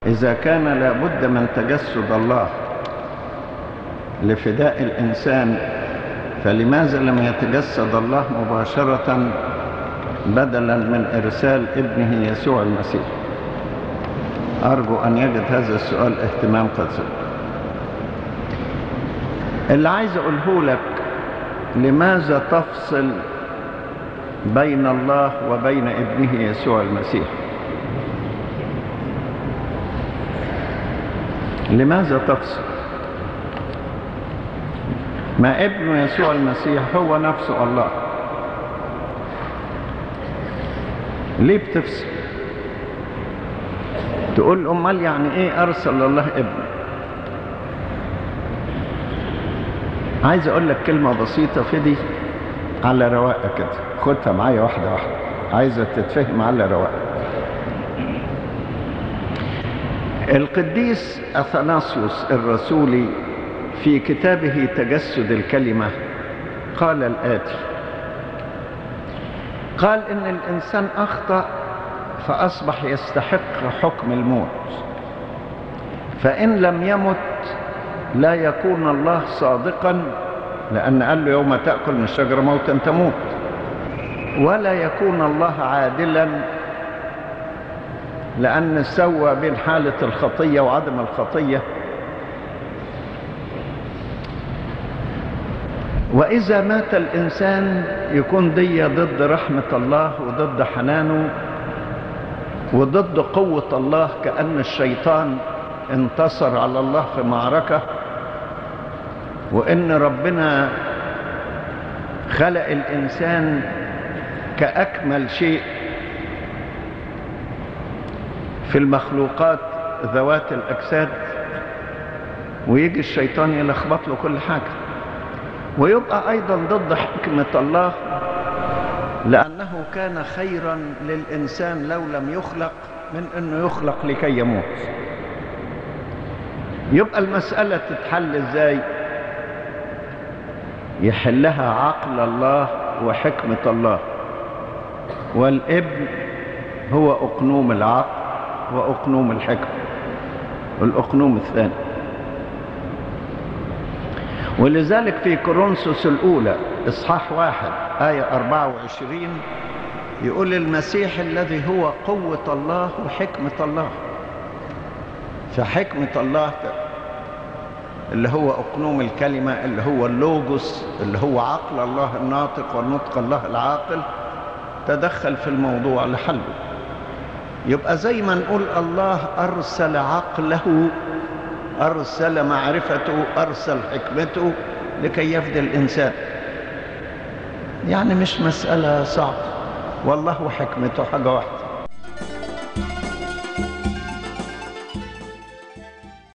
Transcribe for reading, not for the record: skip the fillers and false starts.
إذا كان لابد من تجسد الله لفداء الإنسان، فلماذا لم يتجسد الله مباشرة بدلا من إرسال ابنه يسوع المسيح؟ أرجو أن يجد هذا السؤال اهتمام قصير. اللي عايز أقوله لك، لماذا تفصل بين الله وبين ابنه يسوع المسيح؟ لماذا تفصل؟ ما ابن يسوع المسيح هو نفسه الله، ليه بتفصل؟ تقول أمال يعني إيه أرسل الله ابنه؟ عايز أقول لك كلمة بسيطة في دي على رواقة كده، خدها معايا واحدة واحدة، عايزة تتفهم على رواقة. القديس أثناسيوس الرسولي في كتابه تجسد الكلمة قال الآتي: قال إن الإنسان أخطأ فأصبح يستحق حكم الموت، فإن لم يمت لا يكون الله صادقا، لأن قال له يوم تأكل من الشجرة موتا تموت، ولا يكون الله عادلا، لأن سوى بين حالة الخطية وعدم الخطية. وإذا مات الإنسان يكون دي ضد رحمة الله وضد حنانه وضد قوة الله، كأن الشيطان انتصر على الله في معركة، وإن ربنا خلق الإنسان كأكمل شيء في المخلوقات ذوات الأجساد، ويجي الشيطان يلخبط له كل حاجة، ويبقى أيضا ضد حكمة الله، لأنه كان خيرا للإنسان لو لم يخلق من أنه يخلق لكي يموت. يبقى المسألة تتحل إزاي؟ يحلها عقل الله وحكمة الله، والابن هو أقنوم العقل وأقنوم الحكمة، الأقنوم الثاني. ولذلك في كورنثوس الأولى إصحاح 1 آية 24 يقول: المسيح الذي هو قوة الله وحكمة الله. فحكمة الله اللي هو أقنوم الكلمة، اللي هو اللوجوس، اللي هو عقل الله الناطق ونطق الله العاقل، تدخل في الموضوع لحله. يبقى زي ما نقول الله أرسل عقله، أرسل معرفته، أرسل حكمته لكي يفدي الإنسان. يعني مش مسألة صعبة، والله وحكمته حاجة واحدة.